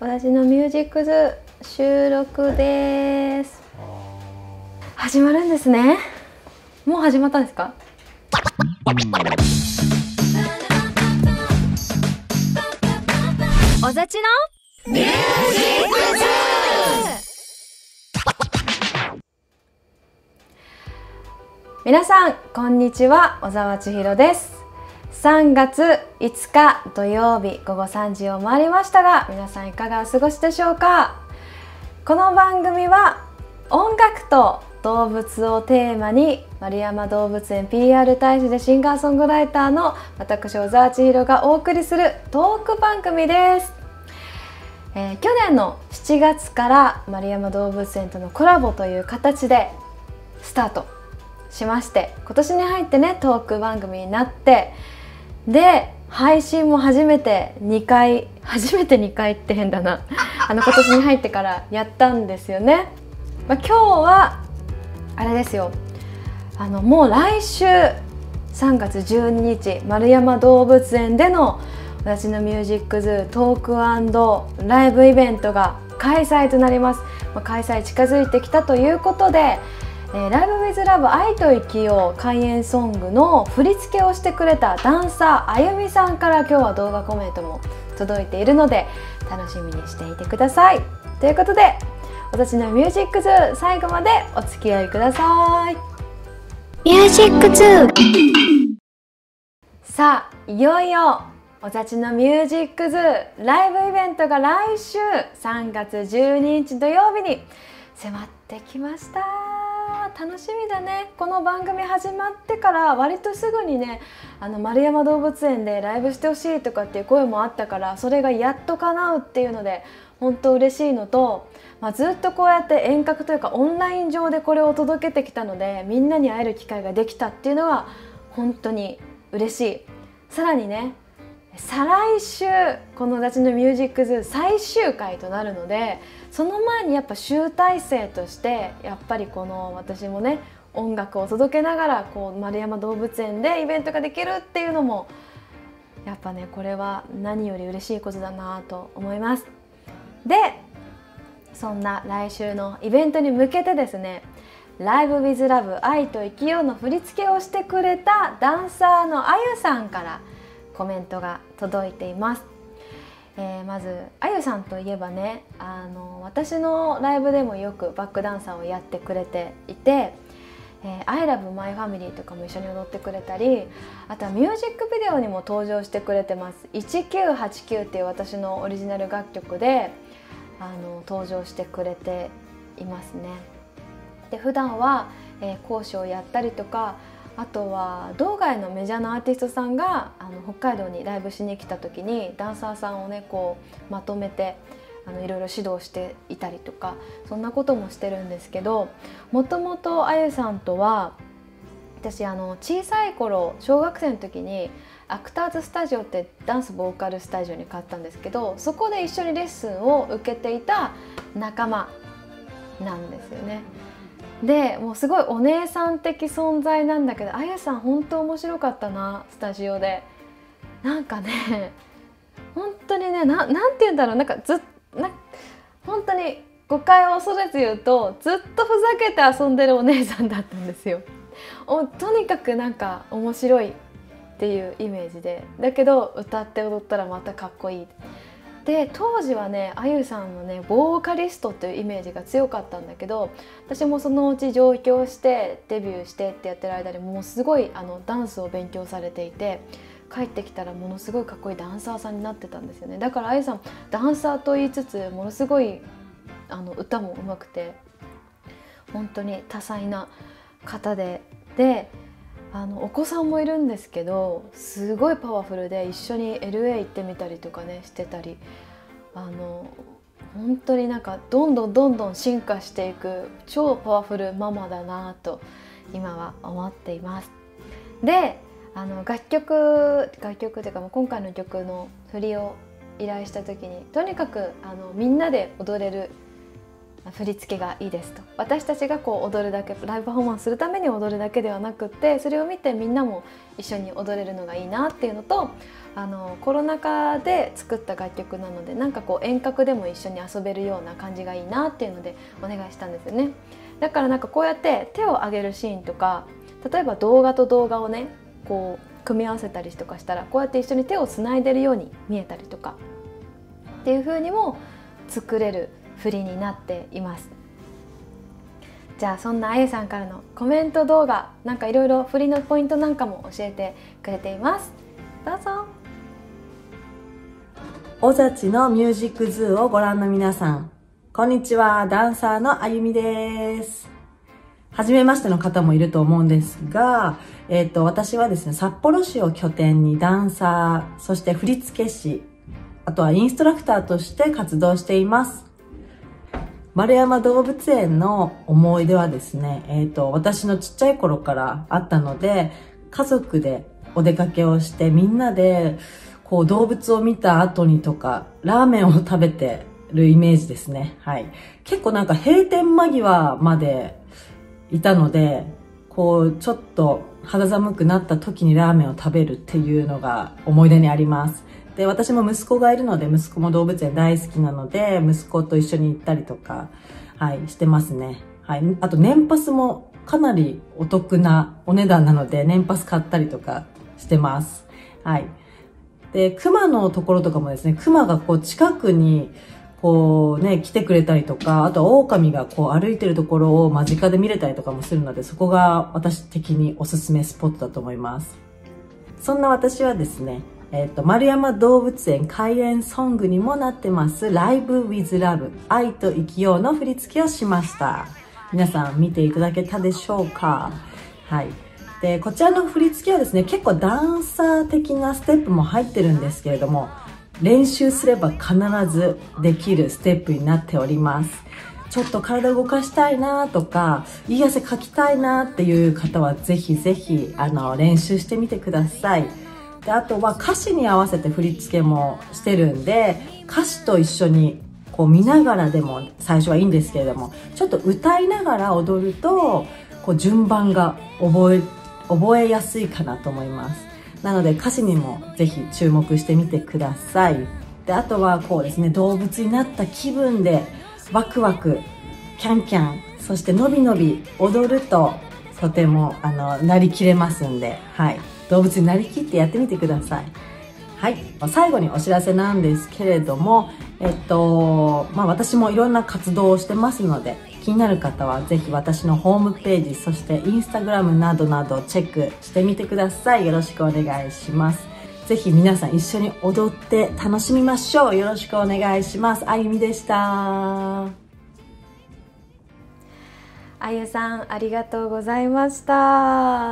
私のミュージックズ収録です。始まるんですね。もう始まったんですか？おざちのミュージックズ。皆さんこんにちは、小沢千尋です。3月5日土曜日午後3時を回りましたが、皆さんいかがお過ごしでしょうか。この番組は音楽と動物をテーマに、丸山動物園 PR 大使でシンガーソングライターの私小沢千尋がお送りするトーク番組です。去年の7月から丸山動物園とのコラボという形でスタートしまして、今年に入ってねトーク番組になって、で配信も初めて2回って変だな今年に入ってからやったんですよね。今日はあれですよ、もう来週3月12日丸山動物園での私のミュージックズトーク&ライブイベントが開催となります。開催近づいてきたということで、ライブウィズラブ愛と生きよう開演ソングの振り付けをしてくれたダンサーあゆみさんから今日は動画コメントも届いているので楽しみにしていてください。ということで私のミュージックズ最後までお付き合いください。ミュージックズ。さあいよいよおざちのミュージックズライブイベントが来週3月12日土曜日に迫ってきました。楽しみだね。この番組始まってから割とすぐにね丸山動物園でライブしてほしいとかっていう声もあったから、それがやっと叶うっていうので本当嬉しいのと、ずっとこうやって遠隔というかオンライン上でこれを届けてきたので、みんなに会える機会ができたっていうのは本当に嬉しい。さらにね、再来週この「おざちのミュージックズ」最終回となるので、その前にやっぱ集大成としてやっぱりこの私もね音楽を届けながらこう丸山動物園でイベントができるっていうのもやっぱね、これは何より嬉しいことだなと思います。でそんな来週のイベントに向けてですね、ライブウィズラブ愛と生きようの振り付けをしてくれたダンサーのあゆさんからコメントが届いています。まずあゆさんといえばね、私のライブでもよくバックダンサーをやってくれていて「I love my family」とかも一緒に踊ってくれたり、あとはミュージックビデオにも登場してくれてます。1989っていう私のオリジナル楽曲で登場してくれていますね。で普段は、講師をやったりとか、あとは道外のメジャーなアーティストさんが北海道にライブしに来た時にダンサーさんをねこうまとめていろいろ指導していたりとか、そんなこともしてるんですけど、もともとあゆさんとは私小さい頃小学生の時にアクターズスタジオってダンスボーカルスタジオに通ったんですけど、そこで一緒にレッスンを受けていた仲間なんですよね。でもうすごいお姉さん的存在なんだけど、あゆさん本当面白かったな。スタジオでなんかね本当にねなんて言うんだろう、本当に誤解を恐れず言うとずっとふざけて遊んでるお姉さんだったんですよ。とにかくなんか面白いっていうイメージで、だけど歌って踊ったらまたかっこいい。で当時はねあゆさんのねボーカリストっていうイメージが強かったんだけど、私もそのうち上京してデビューしてってやってる間にもうすごいダンスを勉強されていて、帰ってきたらものすごいかっこいいダンサーさんになってたんですよね。だからあゆさんダンサーと言いつつものすごい歌も上手くて本当に多彩な方でお子さんもいるんですけどすごいパワフルで、一緒に LA 行ってみたりとかねしてたり、本当になんかどんどん進化していく超パワフルママだなと今は思っています。で楽曲っていうか今回の曲の振りを依頼した時にとにかくみんなで踊れる振り付けがいいですと、私たちがこう踊るだけライブパフォーマンスするために踊るだけではなくって、それを見てみんなも一緒に踊れるのがいいなっていうのと、 コロナ禍で作った楽曲なので、なんかこう遠隔でも一緒に遊べるような感じがいいなっていうのでお願いしたんですよね。だからなんかこうやって手を挙げるシーンとか、例えば動画と動画をねこう組み合わせたりとかしたら、こうやって一緒に手をつないでるように見えたりとかっていう風にも作れる振りになっています。じゃあそんなあゆさんからのコメント動画、なんかいろいろ振りのポイントなんかも教えてくれています。どうぞ。 おざちのミュージックズーをご覧の皆さん、こんにちは。ダンサーのあゆみです。初めましての方もいると思うんですが、私はですね、札幌市を拠点にダンサー、そして振付師、あとはインストラクターとして活動しています。丸山動物園の思い出はですね、私のちっちゃい頃からあったので、家族でお出かけをしてみんなでこう動物を見た後にとかラーメンを食べてるイメージですね。はい。結構なんか閉店間際までいたので、こうちょっと肌寒くなった時にラーメンを食べるっていうのが思い出にあります。で、私も息子がいるので、息子も動物園大好きなので、息子と一緒に行ったりとか、はい、してますね。はい。あと年パスもかなりお得なお値段なので、年パス買ったりとかしてます。はい。で、熊のところとかもですね、熊がこう近くにこうね、来てくれたりとか、あとは狼がこう歩いてるところを間近で見れたりとかもするので、そこが私的におすすめスポットだと思います。そんな私はですね、丸山動物園開園ソングにもなってます、Live with Love 愛と生きようの振り付けをしました。皆さん見ていただけたでしょうか？はい。で、こちらの振り付けはですね、結構ダンサー的なステップも入ってるんですけれども、練習すれば必ずできるステップになっております。ちょっと体を動かしたいなとか、いい汗かきたいなっていう方はぜひぜひ練習してみてください。で、あとは歌詞に合わせて振り付けもしてるんで、歌詞と一緒にこう見ながらでも最初はいいんですけれども、ちょっと歌いながら踊るとこう順番が覚えやすいかなと思います。なので歌詞にもぜひ注目してみてください。で、あとはこうですね、動物になった気分でワクワク、キャンキャン、そしてのびのび踊るととてもなりきれますんで、はい、動物になりきってやってみてください。はい、最後にお知らせなんですけれども、私もいろんな活動をしてますので、気になる方はぜひ私のホームページ、そしてインスタグラムなどなどチェックしてみてください。よろしくお願いします。ぜひ皆さん一緒に踊って楽しみましょう。よろしくお願いします。あゆみでした。 あゆさん、ありがとうございました。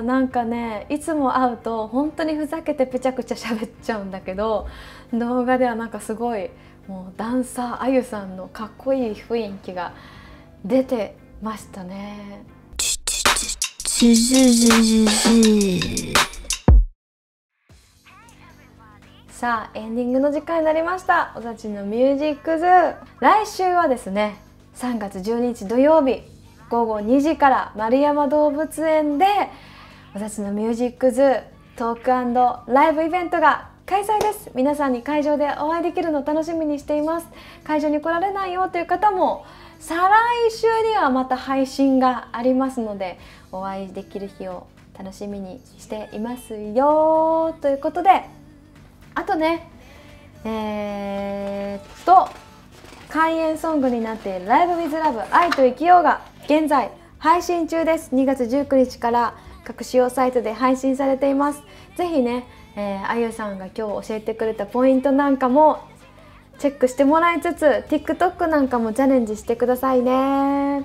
なんかね、いつも会うと本当にふざけてぺちゃくちゃ喋っちゃうんだけど、動画ではなんかすごいもうダンサーあゆさんのかっこいい雰囲気が出てましたね。さあ、エンディングの時間になりました。おざちのミュージックズ。来週はですね、3月12日土曜日午後2時から丸山動物園でおざちのミュージックズトーク&ライブイベントが開催です。皆さんに会場でお会いできるのを楽しみにしています。会場に来られないよという方も、再来週にはまた配信がありますので、お会いできる日を楽しみにしていますよということで、あとね、開演ソングになっている Live with Love 愛と生きようが現在配信中です。2月19日から各主要サイトで配信されています。ぜひね、あゆさんが今日教えてくれたポイントなんかもチェックしてもらいつつ、 TikTok なんかもチャレンジしてくださいね。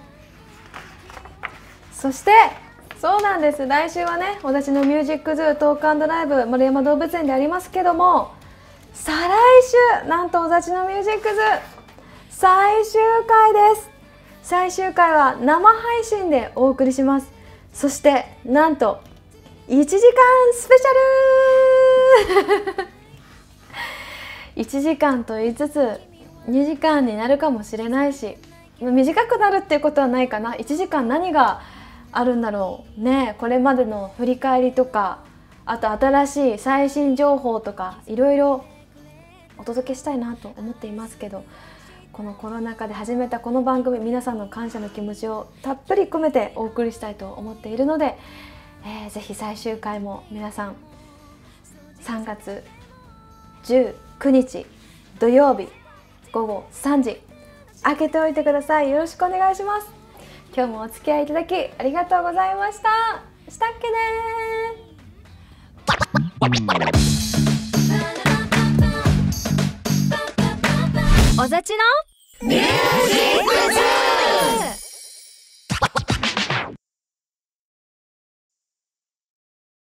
そしてそうなんです、来週はね、私のミュージックズートーク&ライブ丸山動物園でありますけども、再来週なんとおざちのミュージックズ最終回です。最終回は生配信でお送りします。そしてなんと1時間スペシャル1時間と言いつつ2時間になるかもしれないし、短くなるっていうことはないかな。1時間何があるんだろうね。これまでの振り返りとか、 あと新しい最新情報とかいろいろお届けしたいなと思っていますけど、このコロナ禍で始めたこの番組、皆さんの感謝の気持ちをたっぷり込めてお送りしたいと思っているので、ぜひ最終回も皆さん3月19日土曜日午後3時開けておいてください。よろしくお願いします。今日もお付き合いいただきありがとうございました。したっけねー。おざちのミュージック